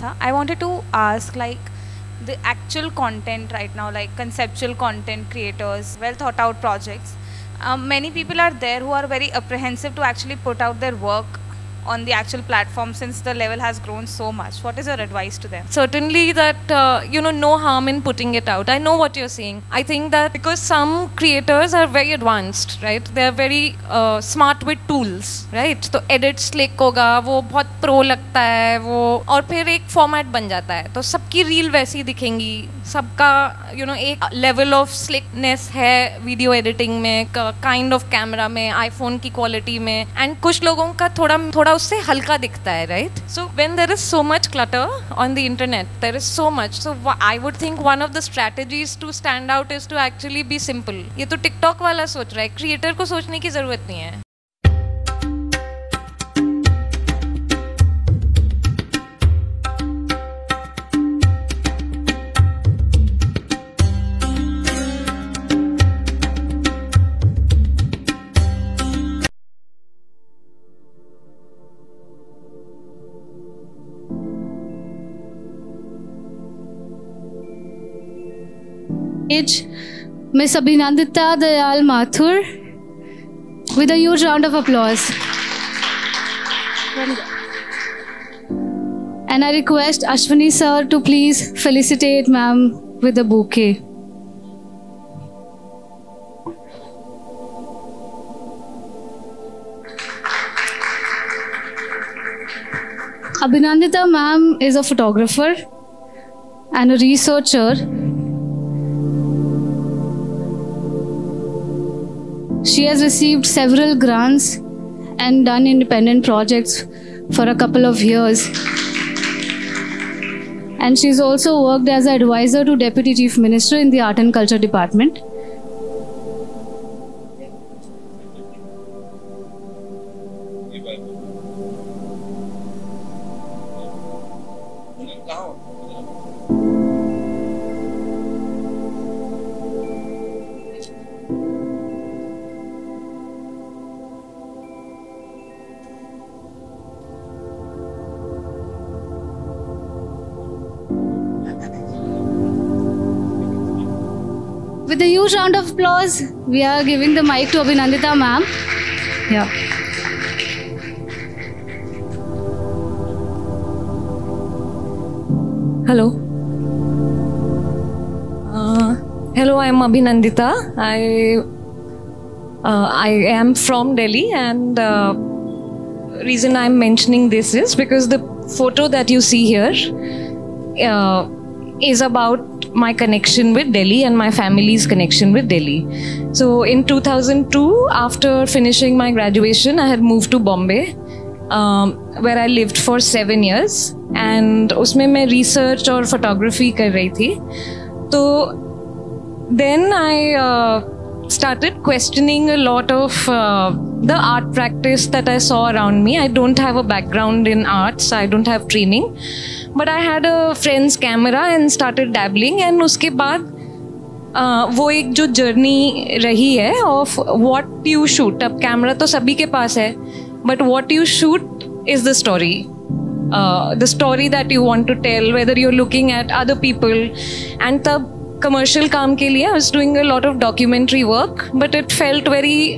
था. I wanted to ask like the actual content right now, like conceptual content creators, well thought out projects. Many people are there who are very apprehensive to actually put out their work on the actual platform since the level has grown so much. What is your advice to them? Certainly that, no harm in putting it out. I know what you're saying. I think that because some creators are very advanced, right? They're very smart with tools, right? तो edit slick होगा, वो बहुत pro लगता है वो, और फिर एक format बन जाता है, तो सबकी reel वैसी दिखेंगी, सबका एक level of slickness है video editing में, kind of camera में, iPhone की quality में, and कुछ लोगों का थोड़ा उससे हल्का दिखता है, right? So when there is so much clutter on the internet, there is so much. So I would think one of the strategies to stand out is to actually be simple. ये तो TikTok वाला सोच रहा है, creator को सोचने की जरूरत नहीं है. Miss Abhinandita Dayal Mathur with a huge round of applause. And I request Ashwini sir to please felicitate ma'am with a bouquet. Abhinandita ma'am is a photographer and a researcher. She has received several grants and done independent projects for a couple of years. And she's also worked as an advisor to Deputy Chief Minister in the Art and Culture Department. With a huge round of applause, we are giving the mic to Abhinandita ma'am. Yeah. Hello. Hello, I am Abhinandita. I am from Delhi, and reason I am mentioning this is because the photo that you see here is about my connection with Delhi and my family's connection with Delhi. So in 2002, after finishing my graduation, I had moved to Bombay, where I lived for 7 years, and उसमें मैं research और photography कर रही थी. तो then I started questioning a lot of the art practice that I saw around me. I don't have a background in arts, I don't have training, but I had a friend's camera and started dabbling, and उसके बाद वो एक जो journey रही है of what you shoot. अब camera तो सभी के पास है, but what you shoot is the story. The story that you want to tell, whether you're looking at other people. And तब commercial काम के लिए I was doing a lot of documentary work, but it felt very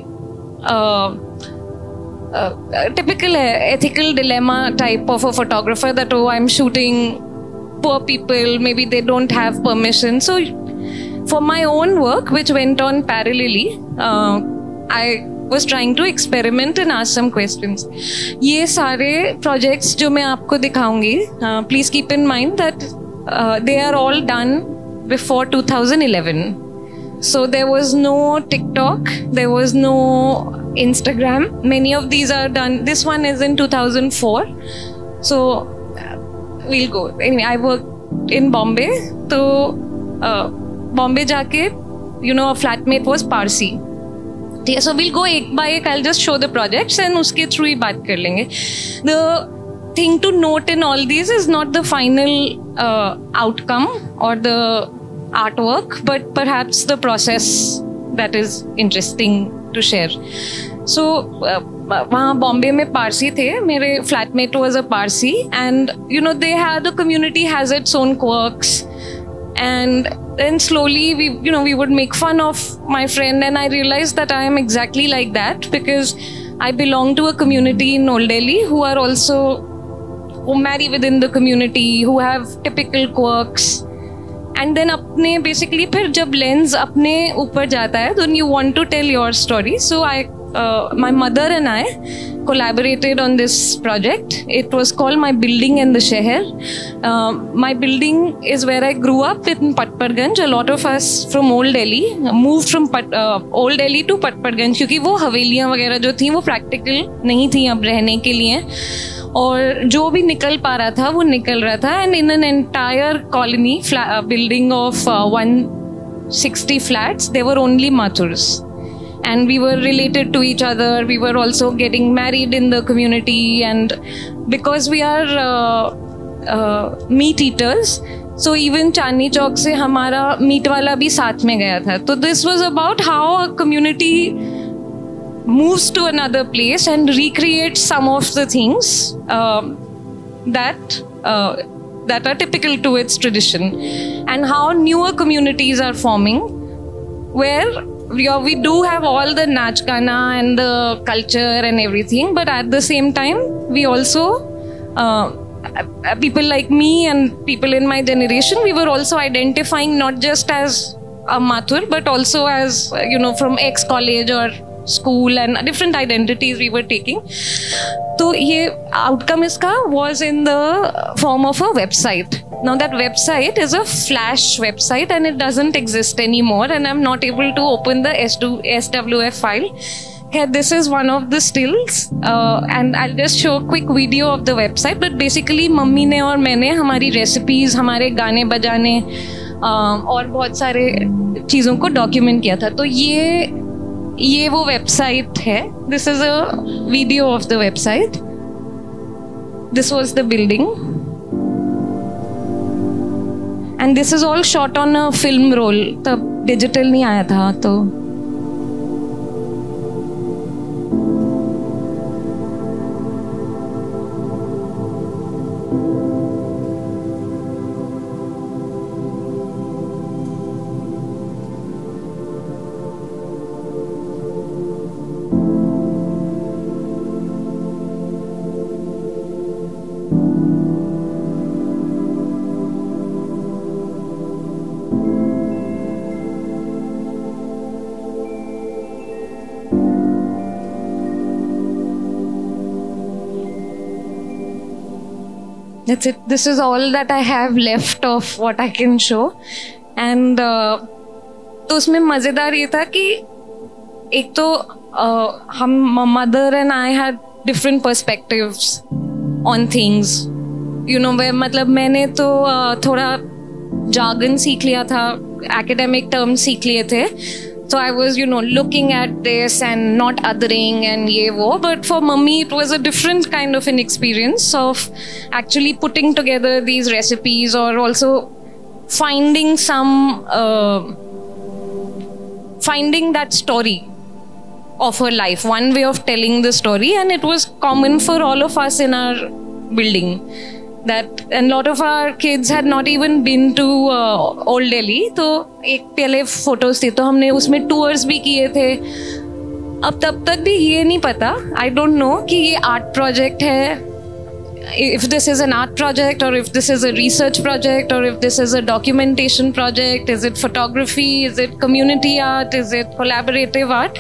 typical ethical dilemma type of a photographer, that I'm shooting poor people, maybe they don't have permission. So for my own work, which went on parallelly, I was trying to experiment and ask some questions. ये सारे projects जो मैं आपको दिखाऊंगी, please keep in mind that they are all done before 2011. So there was no TikTok, there was no Instagram. Many of these are done. This one is in 2004. So we'll go. Anyway, I worked in Bombay. So Bombay जाके, a flatmate was Parsi. So we'll go ek by ek. I'll just show the projects and उसके through ही बात कर लेंगे. The thing to note in all these is not the final outcome or the artwork, but perhaps the process that is interesting to share. So वहाँ बॉम्बे में पारसी थे, मेरे flatmate was a Parsi, and you know they had, the community has its own quirks, and then slowly we would make fun of my friend, and I realized that I am exactly like that, because I belong to a community in Old Delhi who are also, who marry within the community, who have typical quirks, and then अपने basically फिर जब lens अपने ऊपर जाता है, then you want to tell your story. So my mother and I collaborated on this project. It was called My Building and the Sheher. My building is where I grew up in Patparganj. A lot of us from Old Delhi moved from Old Delhi to Patparganj, क्योंकि वो हवेलियाँ वगैरह जो थी वो practical नहीं थी अब रहने के लिए, और जो भी निकल पा रहा था वो निकल रहा था. And in an entire colony, building of 160 flats, there were only Mathurs. And we were related to each other. We were also getting married in the community, and because we are meat eaters, so even Chandni Chowk से हमारा meat वाला भी साथ में गया था. So this was about how a community moves to another place and recreates some of the things that are typical to its tradition, and how newer communities are forming where we do have all the Nach Gana and the culture and everything, but at the same time we also people like me and people in my generation, we were also identifying not just as a Mathur but also as from ex-college or school, and different identities we were taking. So ये outcome इसका was in the form of a website. Now that website is a Flash website and it doesn't exist anymore, and I'm not able to open the SWF file. Here, this is one of the stills, and I'll just show a quick video of the website. But basically, mummy ने और मैंने हमारी recipes, हमारे गाने बजाने और बहुत सारे चीज़ों को document किया था. तो ये वो website है. This is a video of the website. This was the building. And this is all shot on a film roll. तब digital नहीं आया था तो. That's it. This is all that I have left of what I can show. And तो उसमें मज़ेदार ये था कि एक तो हम mother and I had different perspectives on things. where मतलब मैंने तो थोड़ा jargon सीख लिया था, academic terms सीख लिए थे. So I was, looking at this and not othering and ye wo. But for mummy, it was a different kind of an experience of actually putting together these recipes, or also finding finding that story of her life, one way of telling the story. And it was common for all of us in our building. That and lot of our kids had not even been to Old Delhi. तो एक पहले photos थी तो हमने उसमें tours भी किए थे. अब तब तक भी ये नहीं पता, I don't know कि ये art project है, if this is an art project or if this is a research project or if this is a documentation project, is it photography, is it community art, is it collaborative art.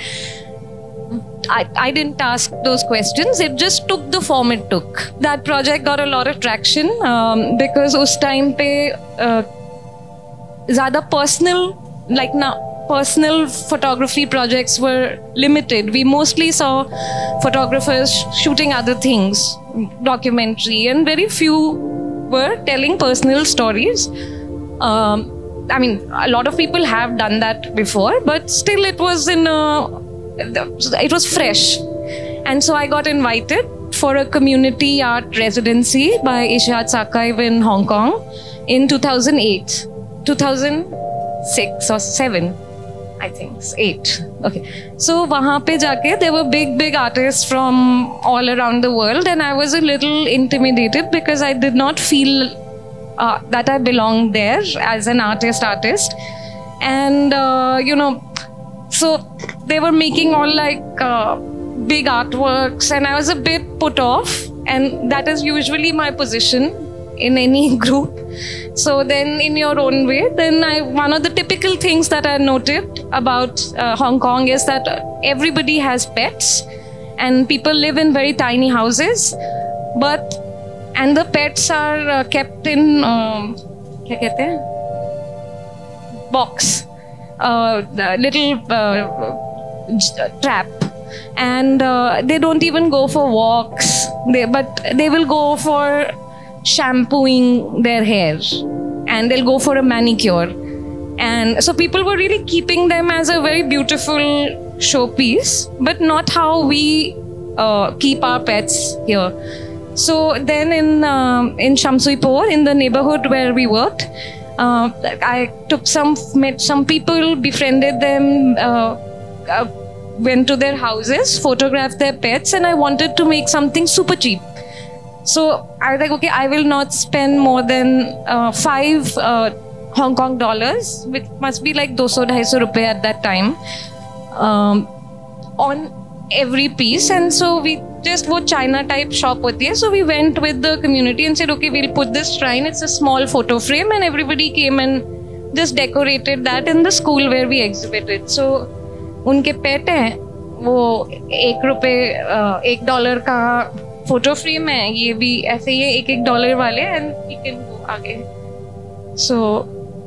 I didn't ask those questions. It just took the form it took. That project got a lot of traction because उस time पे ज़्यादा personal photography projects were limited. We mostly saw photographers shooting other things, documentary, and very few were telling personal stories. I mean, a lot of people have done that before, but still it was it was fresh. And so I got invited for a community art residency by Ishihad Sakaev in Hong Kong in 2006 or 7. I think 8. Okay. So वहाँ पे जाके there were big artists from all around the world, and I was a little intimidated because I did not feel that I belonged there as an artist. And so they were making all like big artworks, and I was a bit put off, and that is usually my position in any group. So then in your own way, then one of the typical things that I noted about Hong Kong is that everybody has pets, and people live in very tiny houses, and the pets are kept in क्या कहते हैं? Box, the little trap, and they don't even go for walks, but they will go for shampooing their hair, and they'll go for a manicure. And so people were really keeping them as a very beautiful showpiece, but not how we keep our pets here. So then in Shamsuipur, in the neighborhood where we worked, I met some people, befriended them, went to their houses, photographed their pets, and I wanted to make something super cheap. So I was like, okay, I will not spend more than 5 Hong Kong dollars, which must be like 200-250 rupees at that time, on every piece. And so we just wo China type shop hoti hai. So we went with the community and said, okay, we'll put this shrine. It's a small photo frame, and everybody came and just decorated that in the school where we exhibited. So उनके पेट हैं, वो $1 का photo frame है, ये भी ऐसे ही है $1 वाले, एंड यू कैन गो आगे. सो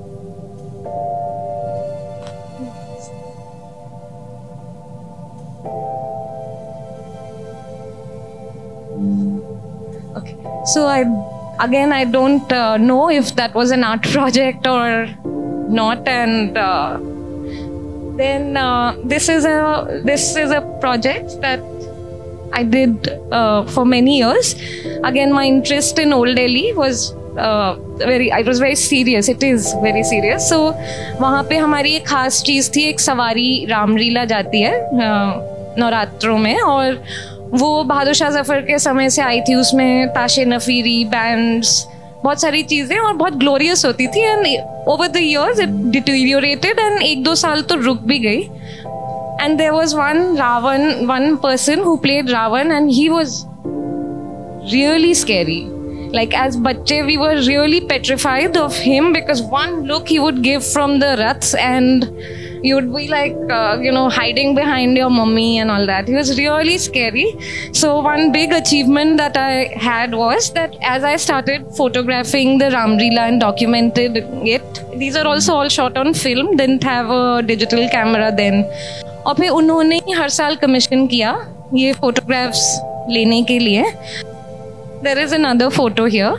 okay, so I don't know if that was an art project or not, and then this is a project that I did for many years. Again, my interest in Old Delhi was very serious. It is very serious. So वहाँ पे हमारी एक खास चीज़ थी, एक सवारी रामलीला जाती है नवरात्रों में, और वो बहादुर शाह जफर के समय से आई थी. उसमें ताशे नफीरी, बैंड्स, बहुत सारी चीज़ें, और बहुत ग्लोरियस होती थी. And over the years it deteriorated, and 1-2 साल तो रुक भी गई. And there was one person who played Ravan, and he was really scary. Like as bacche, we were really petrified of him, because one look he would give from the Raths, and you'd be like, hiding behind your mummy and all that. He was really scary. So one big achievement that I had was that as I started photographing the Ramlila and documented it, these are also all shot on film, didn't have a digital camera then. और फिर उन्होंने ही हर साल commission किया ये photographs लेने के लिए. There is another photo here.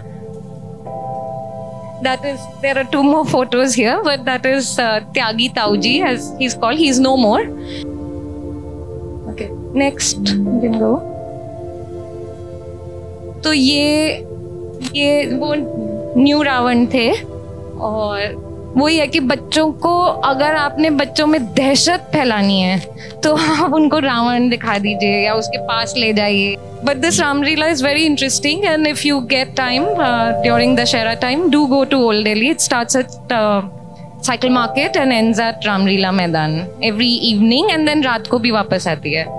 There are 2 more photos here, but that is Tyagi Tauji, as he's called. He's no more. Okay, next you can go. तो ये वो न्यू रावण थे, और वही है कि बच्चों को, अगर आपने बच्चों में दहशत फैलानी है तो आप उनको रावण दिखा दीजिए या उसके पास ले जाइए. But this Ramlila is very interesting, and if you get time during the Dussehra time, do go to Old Delhi. It starts at Cycle Market and ends at Ramlila Maidan every evening, and then रात को भी वापस आती है.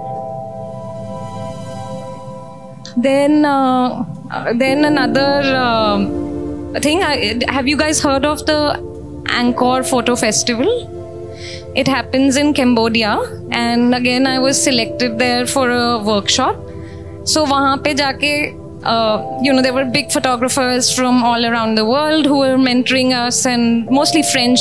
Then another thing, have you guys heard of the Angkor Photo Festival? It happens in Cambodia, and again I was selected there for a workshop. So वहाँ पे जाके there were big photographers from all around the world who were mentoring us, and mostly French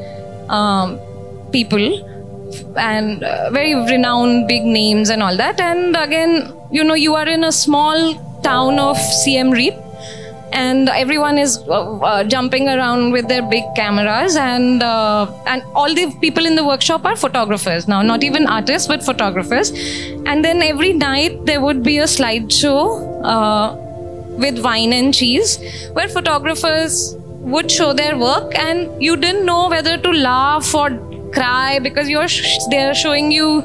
people, and very renowned big names and all that. And again, you are in a small town of Siem Reap, and everyone is jumping around with their big cameras, and all the people in the workshop are photographers now, not even artists but photographers. And then every night there would be a slideshow with wine and cheese, where photographers would show their work, and you didn't know whether to laugh or cry because they're showing you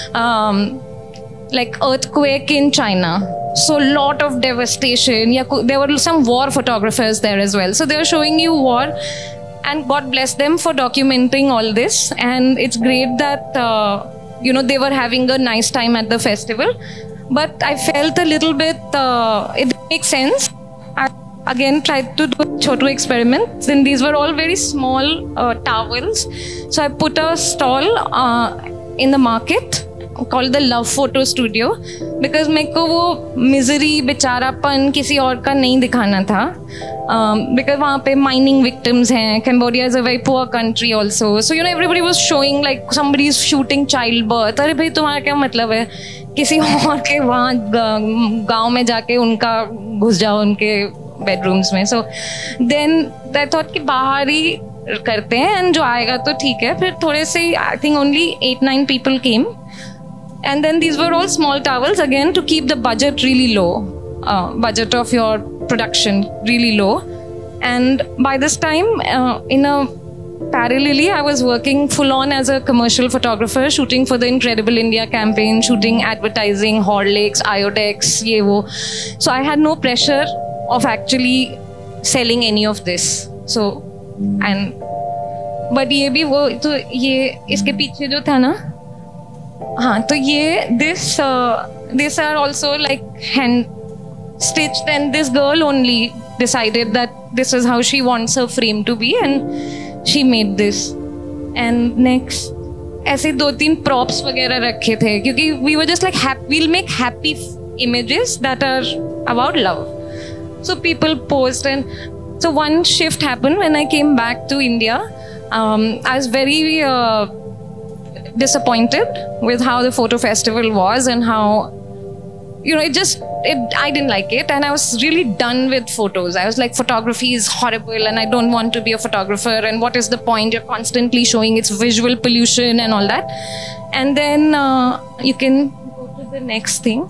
like earthquake in China. So lot of devastation. Yeah, there were some war photographers there as well. So they're showing you war, and God bless them for documenting all this. And it's great that they were having a nice time at the festival. But I felt a little bit it didn't make sense. I again tried to do a chotu experiment. Then these were all very small towels. So I put a stall in the market called the Love Photo Studio because मेरे को वो misery बेचारापन किसी और का नहीं दिखाना था because वहाँ पे mining victims हैं. Cambodia is a very poor country also, so everybody was showing like somebody is shooting childbirth. अरे भाई तुम्हारा क्या मतलब है किसी और के वहाँ गांव में जाके उनका घुस जाओ उनके bedrooms में. So then I thought कि बाहर ही करते हैं and जो आएगा तो ठीक है. फिर थोड़े से I think only 8-9 people came. And then these were all small towels again to keep the budget really low, budget of your production really low. And by this time, parallelly, I was working full on as a commercial photographer, shooting for the Incredible India campaign, shooting advertising, Horlicks, Iodex, ye wo. So I had no pressure of actually selling any of this. So, but ये भी वो तो ये इसके पीछे जो था ना हाँ तो ये this are also like hand stitched, and this girl only decided that this is how she wants her frame to be and she made this. And next ऐसे 2-3 props वगैरह रखे थे क्योंकि we were just like we'll make happy images that are about love. So people posed, and so one shift happened when I came back to India. I was very disappointed with how the photo festival was and how I didn't like it, and I was really done with photos. I was like, photography is horrible and I don't want to be a photographer, and what is the point? You're constantly showing its visual pollution and all that. And then you can go to the next thing.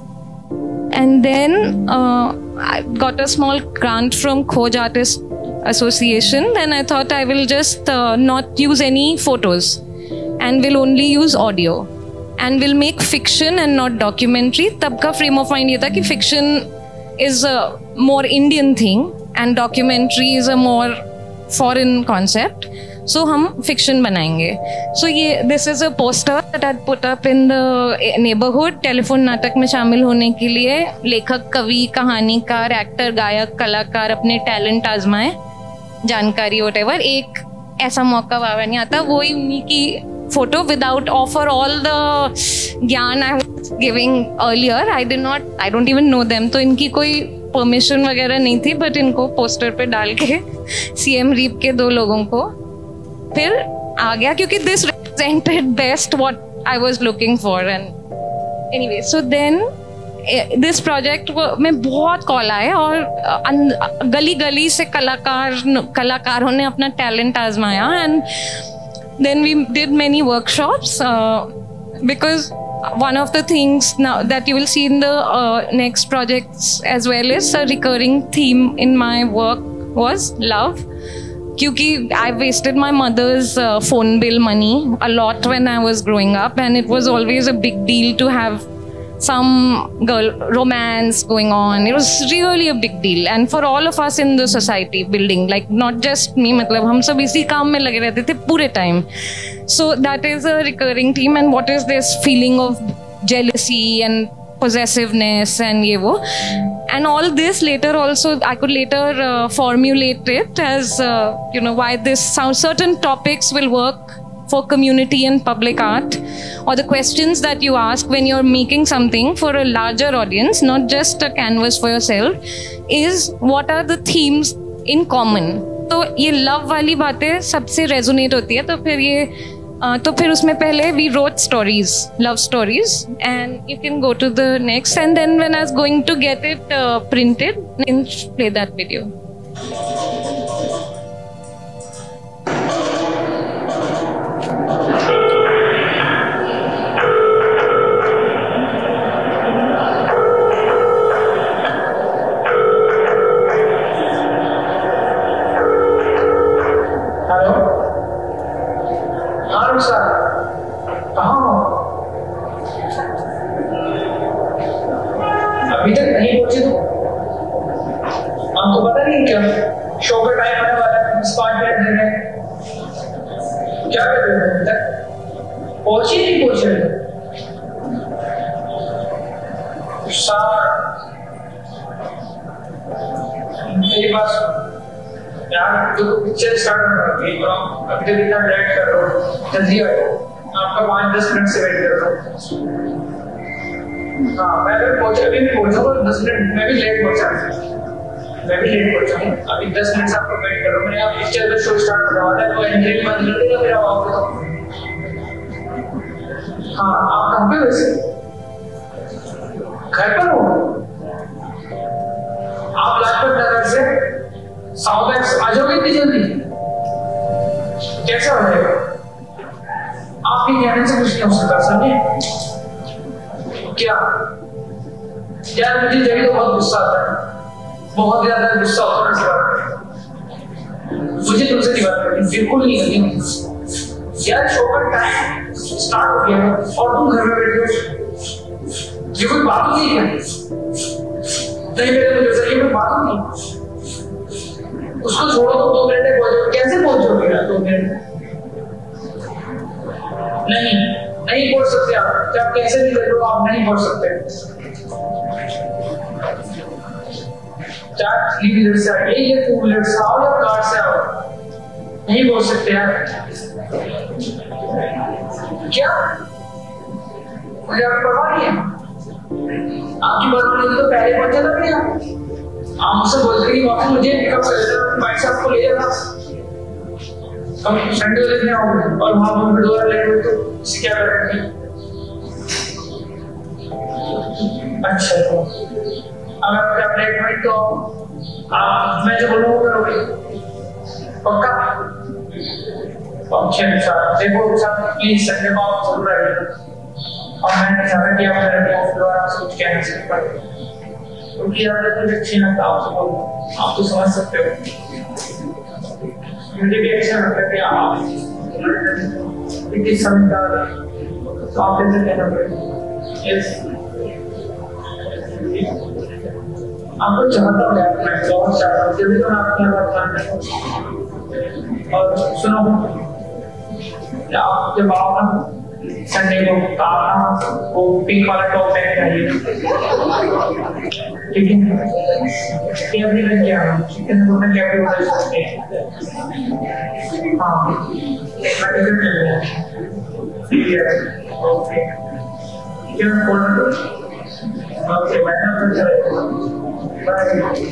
And then I got a small grant from Khoj Artist Association, and I thought I will just not use any photos and will only use audio and will make fiction and not documentary. तब का frame of mind ये था कि fiction is a more Indian thing and documentary is a more foreign concept. So हम fiction बनाएंगे. So this is a poster that I put up in the neighborhood. Telephone नाटक में शामिल होने के लिए लेखक, कवि, कहानीकार, एक्टर, गायक, कलाकार अपने टैलेंट आजमाएं, जानकारी whatever. एक ऐसा मौका वावा नहीं आता. वही उन्हीं की photo without offer all the ज्ञान I was giving earlier. I don't even know them. तो इनकी कोई permission वगैरह नहीं थी, but इनको poster पे डाल के CM REAP के 2 लोगों को फिर आ गया क्योंकि this represented best what I was looking for. And anyway, so then this project में बहुत कॉल आए और गली गली से कलाकारों ने अपना टैलेंट आजमाया. And then we did many workshops because one of the things now that you will see in the next projects as well is a recurring theme in my work was love. Because I wasted my mother's phone bill money a lot when I was growing up, and it was always a big deal to have some girl romance going on. It was really a big deal, and for all of us in the society building, like not just me, मतलब हम सब इसी काम में लगे रहते थे पूरे time. So that is a recurring theme. And what is this feeling of jealousy and possessiveness and ये वो, and all this later also I could later formulate it as why this certain topics will work for community and public art, or the questions that you ask when you're making something for a larger audience, not just a canvas for yourself, is what are the themes in common. तो ये love वाली बातें सबसे resonate होती है. तो फिर उसमें पहले we wrote stories, love stories, and you can go to the next. And then when I was going to get it printed, I can play that video. Hello? Sir. क्या कर रहे हो तक पहुंचे नहीं पहुंचे मेरी बात यार तो पिक्चर स्टार्ट करना है अभी तक इतना लेट कर रहे हो जल्दी आओ आपका 5-10 मिनट से वेट कर रहा हूँ हाँ मैं अभी अभी भी पहुंचूंगा 10 मिनट मैं भी लेट पहुंचा अभी 10 मिनट से आपको वेट कर रहा हूँ मैंने आप पिक्चर का शो स्टार्ट करने वाला है तो एंट्री बंद कर देगा फिर आप आओगे हाँ आप कहाँ पे वैसे घर पर हो आप लाजपत नगर से साउथ एक्स आ जाओगे इतनी जल्दी कैसा हो जाएगा आपके कहने से कुछ नहीं हो सकता समझे क्या यार मुझे जब तो बहुत गुस्सा आता है बहुत ज्यादा गुस्सा होता है इस बात पे मुझे तुमसे नहीं बात करनी बिल्कुल नहीं करनी यार शो का टाइम स्टार्ट हो गया और तुम घर में बैठे हो ये कोई बात नहीं है नहीं मेरे मुझे ये कोई बात नहीं उसको छोड़ो तो 2 मिनट में पहुंचोगे कैसे पहुंचोगे यार 2 मिनट नहीं पहुंच सकते आप जब कैसे भी कर लो आप नहीं पहुंच सकते चार इधर से आइए ये 2 मिनट से आओ या कार से आओ नहीं पहुंच सकते यार क्या मुझे आपकी परवाह नहीं है आपकी परवाह नहीं तो पहले पहुंच जाता नहीं आप मुझसे बोल रही वापस मुझे पिकअप कर लेना भाई साहब को ले जाना हम संडे वाले दिन आओगे और वहां पर दोबारा लेट हुए तो इसे क्या करेंगे अच्छा तो अगर मैं लेट हुई तो आप मैं जो बोलूँगा करोगे पक्का अच्छा देखो प्लीज संडे को आप जरूर आइए और मैंने चाहा कि आप मेरे को दोबारा सोच के आने से पड़े क्योंकि यार कुछ अच्छी लगता है आपसे बोलूँ आप तो समझ सकते हो मुझे भी अच्छा लगता है कि आप इतनी समझदार तो आप जैसे कहना पड़ेगा यस आपको चाहता हूँ यार मैं बहुत चाहता हूँ जब भी तो मैं आपके यहाँ बात करना और सुनो आप जब आओ ना संडे को आप ना वो पिंक वाला टॉप पहन के आइए ठीक है कैबरी में क्या चिकन को मैं कैबरी बना सकते हैं हाँ एक बार इधर चल रहा है ठीक है ओके क्या कौन है ओके बैठना तो चलेगा बाय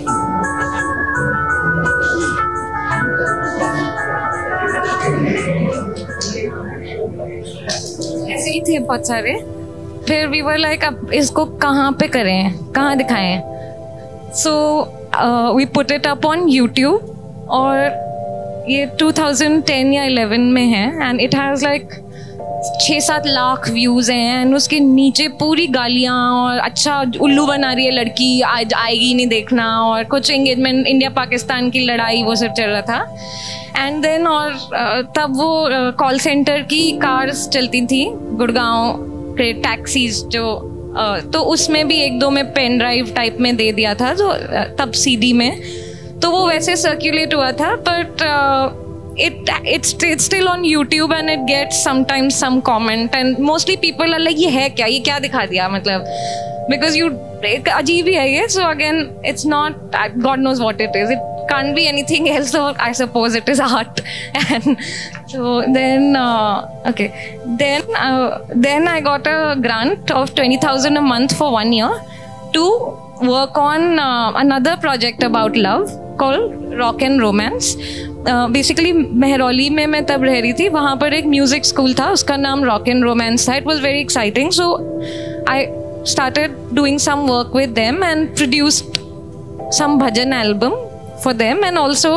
ऐसे ही थे बहुत सारे फिर वी वर लाइक अब इसको कहाँ पे करें कहाँ दिखाएं so we put it up on YouTube और ये 2010 या 11 में है and it has like 6-7 lakh views हैं एंड उसके नीचे पूरी गालियाँ और अच्छा उल्लू बना रही है लड़की आज आएगी नहीं देखना और कुछ एंगेजमेंट इंडिया पाकिस्तान की लड़ाई वो सब चल रहा था एंड देन और तब वो कॉल सेंटर की कार्स चलती थी गुड़गांव के टैक्सीज जो तो उसमें भी 1-2 में पेन ड्राइव टाइप में दे दिया था जो तब सीडी में तो वो वैसे सर्कुलेट हुआ था but it's still on YouTube and it gets sometimes some comment and mostly people are like ये है क्या ये क्या दिखा दिया मतलब because you अजीब ही है ये so again it's not God knows what it is it can't be anything else so I suppose it is art and so then okay then I got a grant of 20,000 a month for 1 year to work on another project about love called Rock and Romance basically Mehrauli में मैं तब रह रही थी वहाँ पर एक music school था उसका नाम रॉक एंड रोमांस था it was very exciting so I started doing some work with them and produced some bhajan album for them and also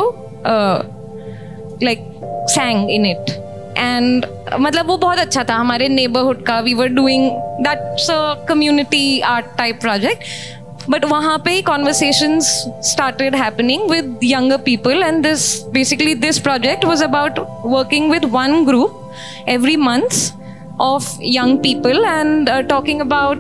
like sang in it and मतलब वो बहुत अच्छा था हमारे नेबरहुड का we were doing that's a community art type project but वहाँ पे conversations started happening with younger people and this project was about working with one group every month of young people and talking about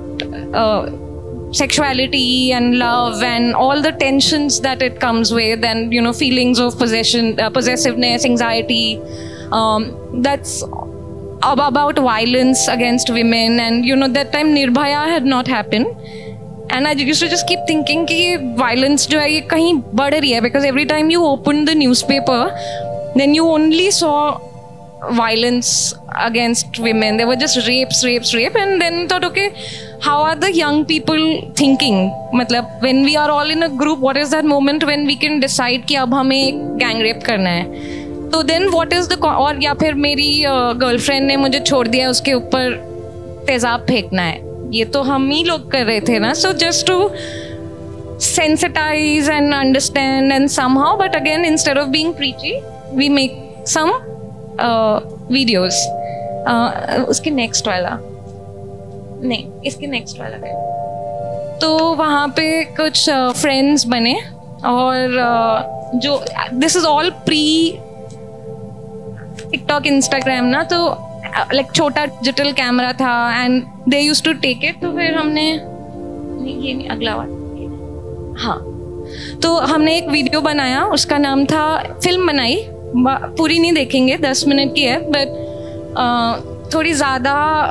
sexuality and love and all the tensions that it comes with and you know feelings of possessiveness, anxiety, that's about violence against women, and you know that time Nirbhaya had not happened, and I used to just keep thinking कि violence जो है ये कहीं बढ़ रही है, because every time you opened the newspaper then you only saw violence against women. There were just rape, and then thought, okay, how are the young people thinking? मतलब when we are all in a group, what is that moment when we can decide कि अब हमें एक gang rape करना है? तो then what is the, और या फिर मेरी गर्लफ्रेंड ने मुझे छोड़ दिया, उसके ऊपर तेजाब फेंकना है, ये तो हम ही लोग कर रहे थे ना. So just to sensitize and understand and somehow, but again instead of being preachy, we make some videos. उसके नेक्स्ट वाला नहीं, इसके नेक्स्ट वाला है. तो वहाँ पे कुछ फ्रेंड्स बने, और जो this is all pre TikTok Instagram ना, तो लाइक छोटा डिजिटल कैमरा था and they used to take it. तो फिर हमने ये नहीं, अगला वाला, हाँ, तो हमने एक वीडियो बनाया, उसका नाम था, फिल्म बनाई, पूरी नहीं देखेंगे, 10 मिनट की है, बट थोड़ी ज़्यादा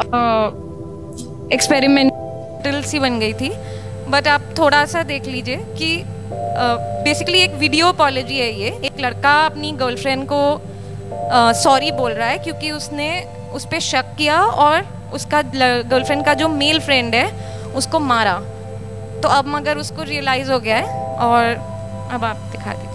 एक्सपेरिमेंटल सी बन गई थी. बट आप थोड़ा सा देख लीजिए कि बेसिकली एक वीडियो अपॉलॉजी है ये. एक लड़का अपनी गर्लफ्रेंड को सॉरी बोल रहा है क्योंकि उसने उस पर शक किया और उसका गर्लफ्रेंड का जो मेल फ्रेंड है उसको मारा. तो अब मगर उसको रियलाइज़ हो गया है, और अब आप दिखा दीजिए.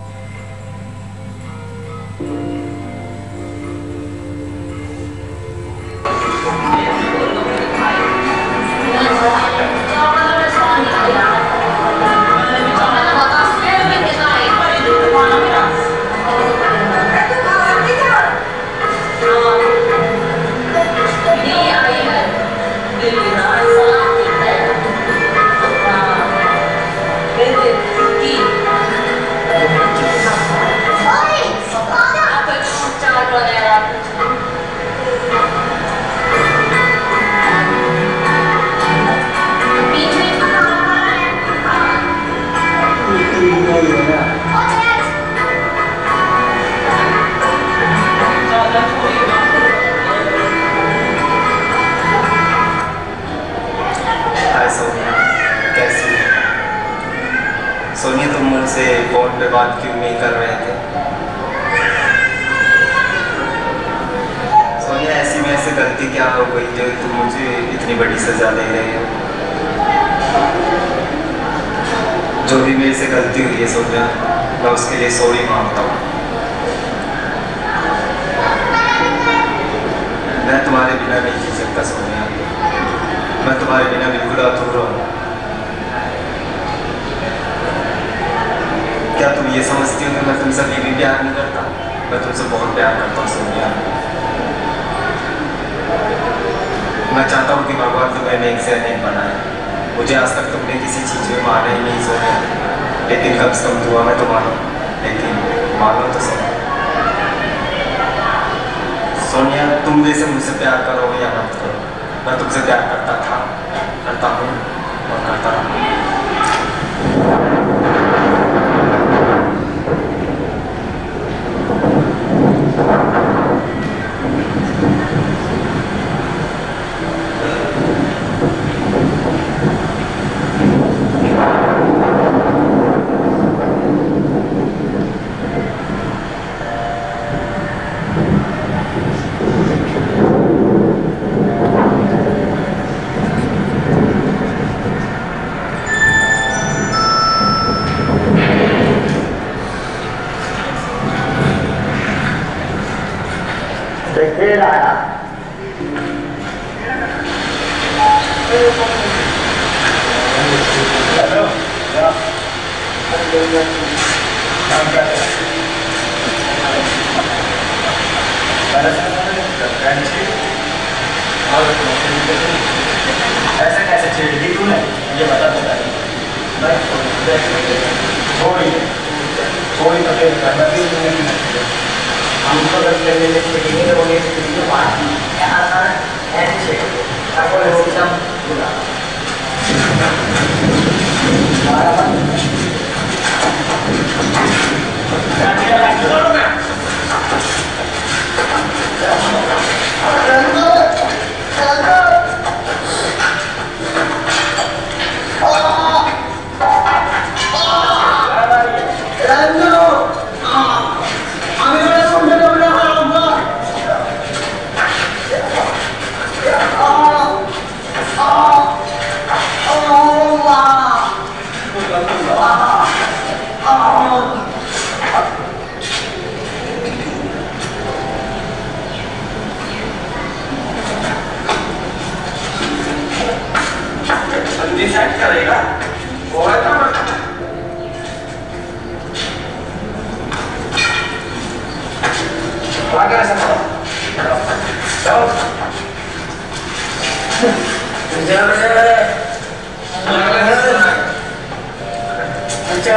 सोनिया, तुम मुझसे फोन पे बात क्यों नहीं कर रहे थे? सोनिया, ऐसी में ऐसे गलती क्या हो गई जो तुम मुझे इतनी बड़ी सजा दे रहे हो? जो भी मेरे से गलती हुई है सोनिया, मैं उसके लिए सॉरी मांगता हूँ. मैं तुम्हारे बिना नहीं जी सकता सोनिया, मैं तुम्हारे बिना बिल्कुल अधूरा हूँ. क्या तुम ये समझती हो कि मैं तुमसे अभी भी प्यार नहीं करता? मैं तुमसे बहुत प्यार करता हूँ सोनिया. मैं चाहता हूँ कि भगवान तुम्हें नेक से अनेक बनाए. मुझे आज तक तुमने किसी चीज़ में माना ही नहीं सोनिया, लेकिन कम से कम दुआ में तो मानो, लेकिन मानो तो सही. सोनिया, तुम वैसे मुझसे प्यार करोगे या मत करो, मैं तुमसे प्यार करता था, करता हूँ और करता रहूँगा. ऐसा कैसे छेड़ दी तूने, ये बता देता है. थोड़ी पटेल करना भी हमको लेने छेड़ेंगे तो उन्हें छेड़ेंगे बात की ऐसे छेड़ेंगे आपको सिस्टम पूरा आगे ऐसा करो चलो अच्छा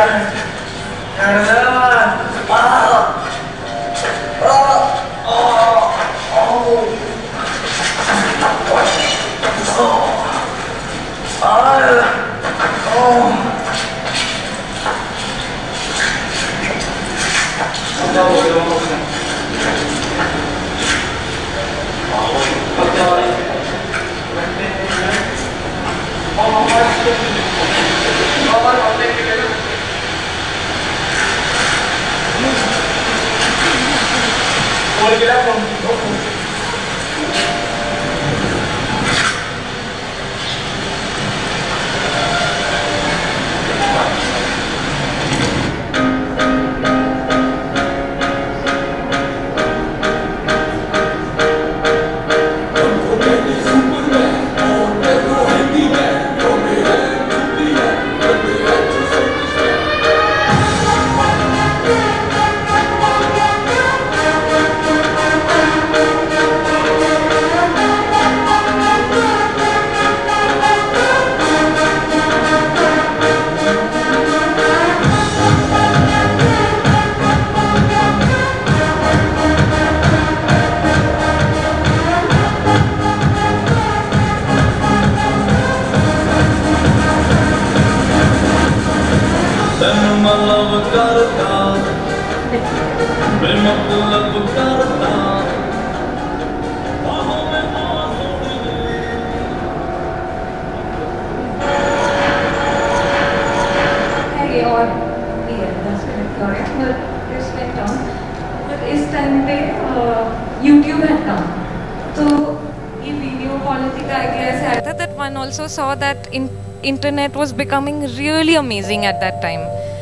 YouTube had come. So, ये video quality का idea ऐसे आया था that one also saw that internet was becoming really amazing at that time.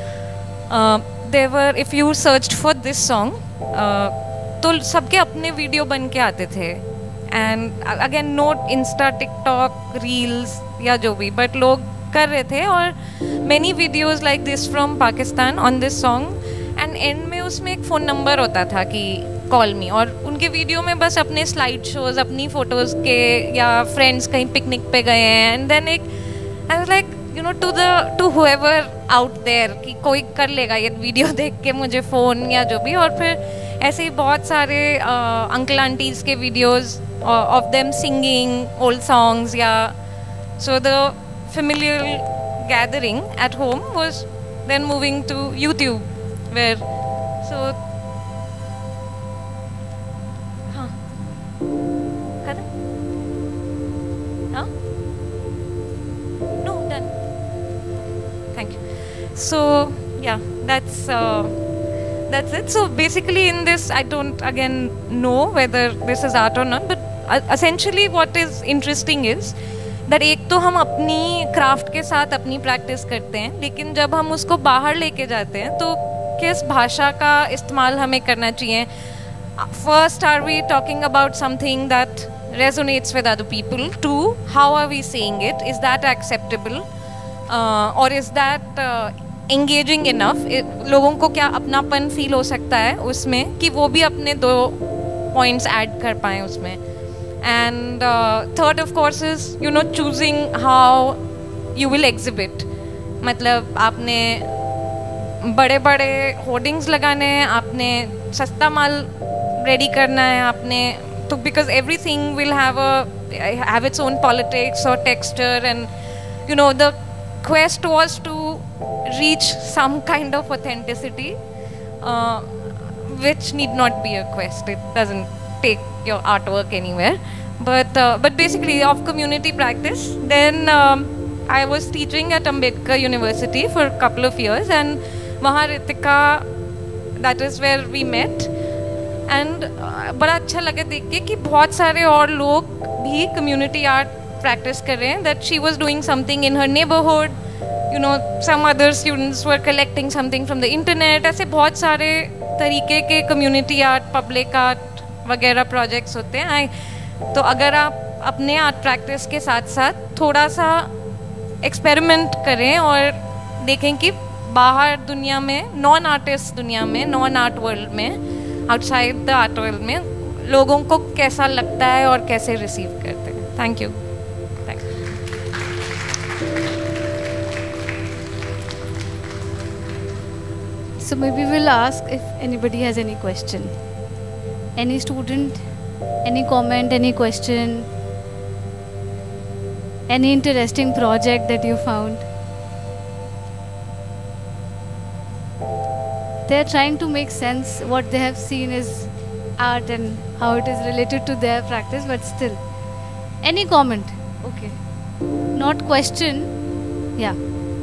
There were, if you searched for this song, तो सबके अपने वीडियो बन के आते थे. And again, no Insta, TikTok, Reels या जो भी, but लोग कर रहे थे और many videos like this from Pakistan on this song. And end में उसमें एक फ़ोन नंबर होता था कि कॉल मी, और उनके वीडियो में बस अपने स्लाइड शोज, अपनी फोटोज़ के, या फ्रेंड्स कहीं पिकनिक पे गए हैं. एंड देन एक I was like you know to whoever out there कि कोई कर लेगा ये वीडियो देख के मुझे फ़ोन या जो भी. और फिर ऐसे ही बहुत सारे अंकल आंटीज़ के videos of them singing old songs. या so the familiar gathering at home was then moving to YouTube, where so no done, thank you. So yeah, that's it. So basically in this, I don't again know whether this is art or not, but essentially what is interesting is that एक तो हम अपनी craft के साथ अपनी practice करते हैं, लेकिन जब हम उसको बाहर लेके जाते हैं तो किस भाषा का इस्तेमाल हमें करना चाहिए. First, are we talking about something that resonates with other people. Two, how are we saying it, is that acceptable और इज दैट एंगेजिंग इनफ. लोगों को क्या अपनापन फील हो सकता है उसमें कि वो भी अपने 2 पॉइंट्स ऐड कर पाएँ उसमें. And third, of course, is choosing how you will exhibit. मतलब आपने बड़े-बड़े hoardings लगाने हैं, आपने सस्ता माल ready करना है, आपने तो because everything will have its own politics or texture, and the quest was to reach some kind of authenticity, which need not be a quest. It doesn't take your artwork anywhere, but basically of community practice. Then I was teaching at Ambedkar University for a couple of years, and वहाँ Ritika, that is where we met, and बड़ा अच्छा लगा देख के कि बहुत सारे और लोग भी community art practice कर रहे हैं. That she was doing something in her neighborhood, some other students were collecting something from the internet. ऐसे बहुत सारे तरीके के community art, public art वगैरह प्रोजेक्ट्स होते हैं. तो अगर आप अपने आर्ट प्रैक्टिस के साथ साथ थोड़ा सा एक्सपेरिमेंट करें और देखें कि बाहर दुनिया में, नॉन आर्टिस्ट दुनिया में, नॉन आर्ट वर्ल्ड में आउटसाइड द आर्ट वर्ल्ड में लोगों को कैसा लगता है और कैसे रिसीव करते हैं. Thank you. So maybe we'll ask if anybody has any question. Any student, any comment, any question, any interesting project that you found. They're trying to make sense what they have seen is art and how it is related to their practice, but still. Any comment? Okay. Not question. Yeah.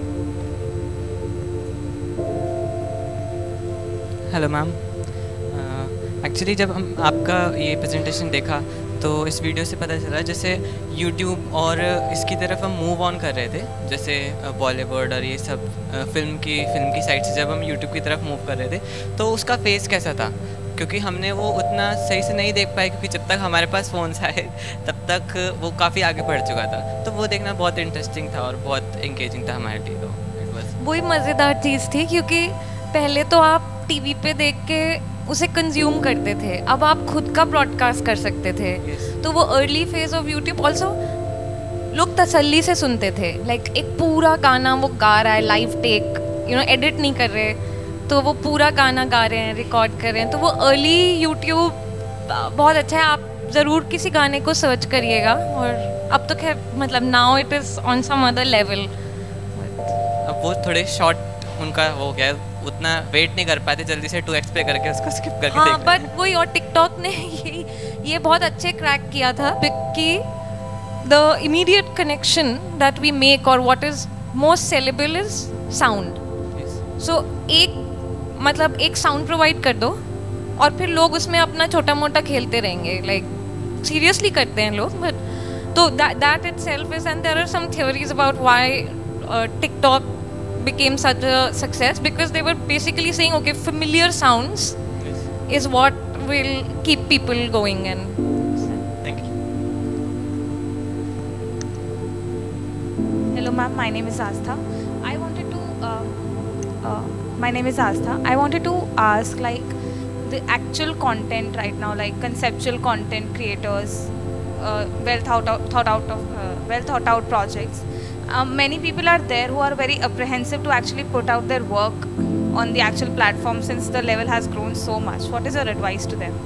Hello ma'am. Actually जब हम आपका ये presentation देखा तो इस video से पता चला जैसे यूट्यूब और इसकी तरफ हम मूव ऑन कर रहे थे, जैसे बॉलीवुड और ये सब फिल्म की साइड से जब हम यूट्यूब की तरफ मूव कर रहे थे तो उसका फेस कैसा था, क्योंकि हमने वो उतना सही से नहीं देख पाए क्योंकि जब तक हमारे पास फ़ोन्स आए तब तक वो काफ़ी आगे बढ़ चुका था. तो वो देखना बहुत इंटरेस्टिंग था और बहुत इंगेजिंग था हमारे लिए. तो वही मज़ेदार चीज़ थी क्योंकि पहले तो आप टीवी पे देख के उसे कंज्यूम करते थे, अब आप खुद का ब्रॉडकास्ट कर सकते थे. तो वो early phase of YouTube also लोग तसल्ली से सुनते थे, लाइक एक पूरा गाना वो गा रहा है, लाइव टेक, एडिट नहीं कर रहे, तो वो पूरा गाना गा रहे हैं, रिकॉर्ड कर रहे हैं. तो वो अर्ली यूट्यूब बहुत अच्छा है. आप ज़रूर किसी गाने को सर्च करिएगा. और अब तो खैर मतलब now it is on some other level. अब वो थोड़े शॉर्ट उनका हो गया, उतना वेट नहीं कर पाते, जल्दी से 2x पे करके उसको स्किप करके हाँ, बट वही. और टिकटॉक ने ये बहुत अच्छे क्रैक किया था कि the immediate connection that we make और what is most saleable is sound. So एक साउंड प्रोवाइड कर दो और फिर लोग उसमें अपना छोटा मोटा खेलते रहेंगे, लाइक सीरियसली करते हैं लोग. बट तो that itself is, and there are some theories about why TikTok became such a success, because they were basically saying, okay, familiar sounds is what will keep people going. And thank you. Hello ma'am, my name is Astha. I wanted to ask, like, the actual content right now, like conceptual content creators, well thought out projects. Many people are there who are very apprehensive to actually put out their work on the actual platform since the level has grown so much. What is your advice to them?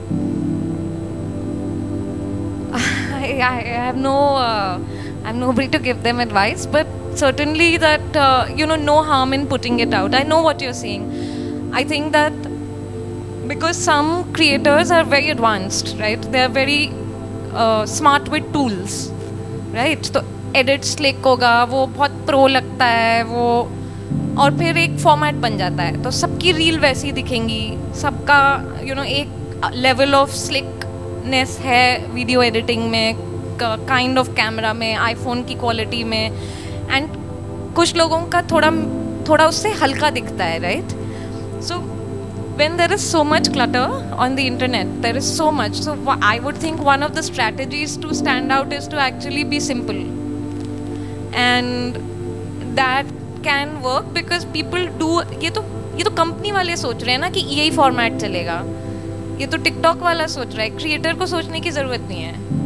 I have I'm nobody to give them advice, but certainly that no harm in putting it out. I know what you're saying. I think that because some creators are very advanced, right? They are very smart with tools, right? So edit slick होगा, वो बहुत pro लगता है वो, और फिर एक format बन जाता है. तो सबकी रील वैसी दिखेंगी, सबका एक लेवल ऑफ स्लिकनेस है वीडियो एडिटिंग में, काइंड ऑफ कैमरा में, आईफोन की क्वालिटी में, एंड कुछ लोगों का थोड़ा उससे हल्का दिखता है, right? So when there is so much clutter on the internet, there is so much. So I would think one of the strategies to stand out is to actually be simple. And that can work because people do, ये तो company वाले सोच रहे हैं ना कि यही format चलेगा. ये तो टिकटॉक वाला सोच रहा है, क्रिएटर को सोचने की ज़रूरत नहीं है.